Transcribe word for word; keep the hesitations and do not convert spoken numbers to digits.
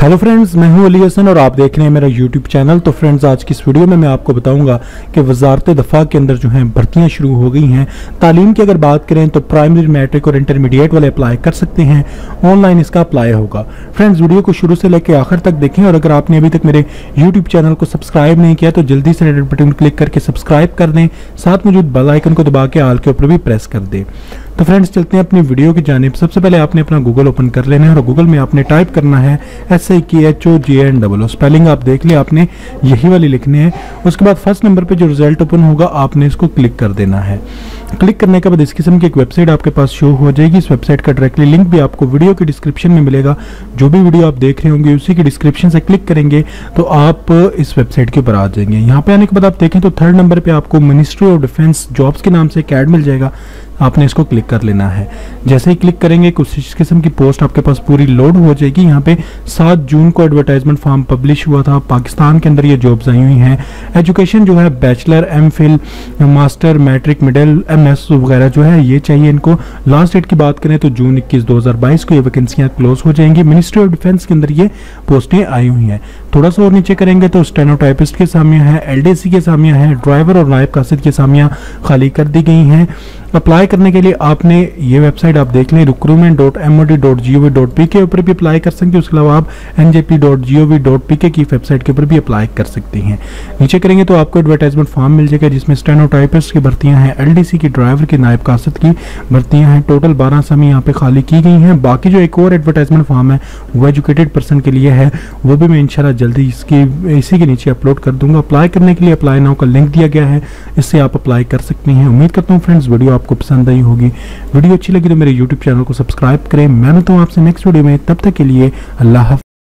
Hello friends, मैं हूं अली हसन और आप देख रहे हैं मेरा यूट्यूब चैनल। तो फ्रेंड्स, आज की इस वीडियो में मैं आपको बताऊंगा कि वजारत दफ़ा के अंदर जो है भर्तियां शुरू हो गई हैं। तालीम की अगर बात करें तो प्राइमरी, मैट्रिक और इंटरमीडिएट वाले अप्लाई कर सकते हैं। ऑनलाइन इसका अप्लाई होगा। फ्रेंड्स, वीडियो को शुरू से लेकर आखिर तक देखें और अगर आपने अभी तक मेरे यूट्यूब चैनल को सब्सक्राइब नहीं किया तो जल्दी से रेड बटन क्लिक करके सब्सक्राइब कर दें, साथ मौजूद बेल आइकन को दबा के आल के ऊपर भी प्रेस कर दें। तो फ्रेंड्स, चलते हैं अपनी वीडियो की जानिब। सबसे पहले आपने अपना गूगल ओपन कर लेना है और गूगल में आपने टाइप करना है S I K H O G N double O. Spelling आप देख लिया, आपने यही वाली लिखनी है। उसके बाद फर्स्ट नंबर पे जो रिजल्ट ओपन होगा आपने इसको क्लिक कर देना है। क्लिक करने के बाद इस किस्म की एक वेबसाइट आपके पास शो हो जाएगी। इस वेबसाइट का डायरेक्टली लिंक भी आपको वीडियो के डिस्क्रिप्शन में मिलेगा। जो भी वीडियो आप देख रहे होंगे उसी की डिस्क्रिप्शन से क्लिक करेंगे तो आप इस वेबसाइट के ऊपर आ जाएंगे। यहाँ पे आने के बाद आप देखें तो थर्ड नंबर पे आपको मिनिस्ट्री ऑफ डिफेंस जॉब्स के नाम से एक ऐड मिल जाएगा। आपने इसको क्लिक कर लेना है। जैसे ही क्लिक करेंगे कुछ इस किस्म की पोस्ट आपके पास पूरी लोड हो जाएगी। यहाँ पे सात जून को एडवर्टाइजमेंट फॉर्म पब्लिश हुआ था। पाकिस्तान के अंदर ये जॉब्स आई हुई हैं। एजुकेशन जो है bachelor, M Phil, master, matric, middle, M S वगैरह जो है ये चाहिए इनको। लास्ट डेट की बात करें तो जून इक्कीस दो हजार बाईस को ये वैकेंसियां क्लोज हो जाएंगी। मिनिस्ट्री ऑफ डिफेंस के अंदर ये पोस्टें आई हुई हैं। थोड़ा सा और नीचे करेंगे तो स्टेनोटाइपिस्ट के सामियां हैं, एल डी सी के सामियां हैं, ड्राइवर और नायब कासिद के सामियां खाली कर दी गई हैं। अप्लाई करने के लिए आपने ये वेबसाइट आप देख लें recruitment dot M O D dot G O V dot P K ऊपर भी अप्लाई कर सकते हैं। उसके अलावा आप N J P dot G O V dot P K की वेबसाइट के ऊपर भी अप्लाई कर सकते हैं। नीचे करेंगे तो आपको एडवर्टाइजमेंट फॉर्म मिल जाएगा जिसमें स्टेनोटाइपिस्ट की भर्तियां हैं, एल डी सी की, ड्राइवर की, नायब कासिद की भर्तियां हैं। टोटल बारह समय यहाँ पे खाली की गई हैं। बाकी जो एक और एडवर्टाइजमेंट फॉर्म है वो एजुकेटेड पर्सन के लिए है, वो भी मैं इंशाल्लाह जल्दी इसकी इसी के नीचे अपलोड कर दूंगा। अप्लाई करने के लिए अप्लाई नाउ का लिंक दिया गया है, इससे आप अप्लाई कर सकते हैं। उम्मीद करता हूँ फ्रेंड्स वीडियो आपको पसंद आई होगी। वीडियो अच्छी लगी तो मेरे यूट्यूब चैनल को सब्सक्राइब करें। मैं मिलता हूँ आपसे नेक्स्ट वीडियो में, तब तक के लिए अल्लाह हाफ़िज़।